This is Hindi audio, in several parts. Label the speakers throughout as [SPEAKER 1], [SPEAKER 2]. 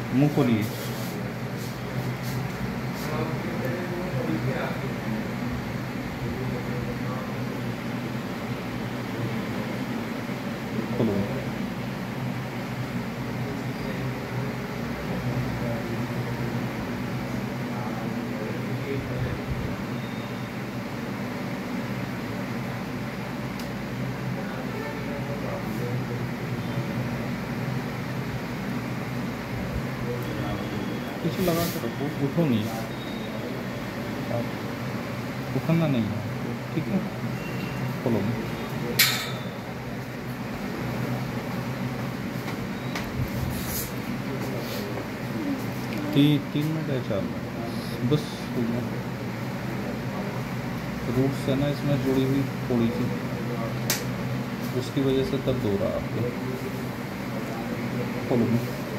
[SPEAKER 1] मुँह खोलिए। खोलो। पीछे लगा के रखो, उठो नहीं, आप उठना नहीं है, ठीक है। खोलो। तीन मिनट है, 4 मिनट बस हो गया। रूट्स है ना इसमें जुड़ी हुई थोड़ी सी, उसकी वजह से दर्द हो रहा है आपके। खोलो।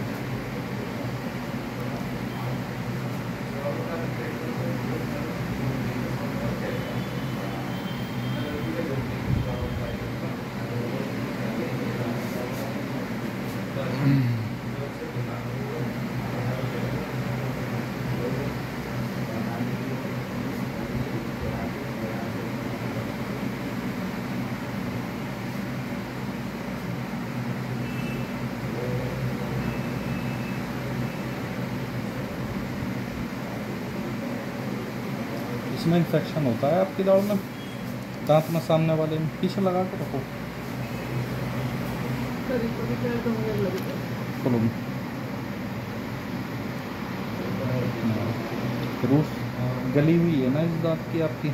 [SPEAKER 1] इसमें इन्फेक्शन होता है आपकी दाढ़ में, दांत में सामने वाले में। पीछे लगा के रखो। खोलो। रूट्स गली हुई है ना इस दांत की आपकी।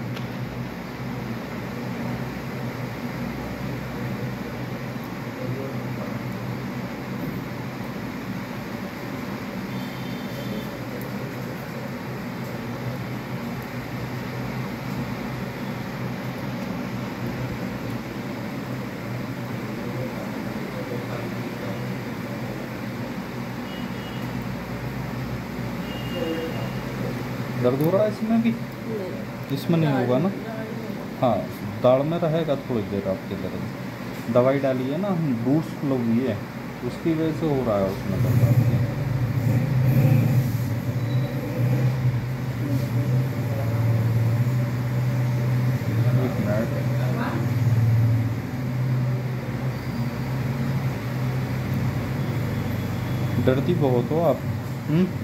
[SPEAKER 1] दर्द हो रहा है इसमें भी? इसमें नहीं होगा ना? हाँ, दाढ़ में रहेगा थोड़ी देर आपके दर्द। दवाई डाली है ना, रूट्स खुल हुई है, उसकी वजह से हो रहा है उसमें दर्द आपके। एक मिनट। डरती बहुत हो आप।